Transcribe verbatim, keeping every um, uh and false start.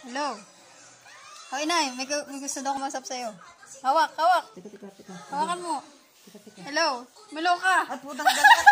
Hello. Hoy, Nay. May, may gusto daw kumasap sa'yo. Hawak, hawak. Tika, tika, tika. Hawakan mo. Hello. Malo ka. At putang galat.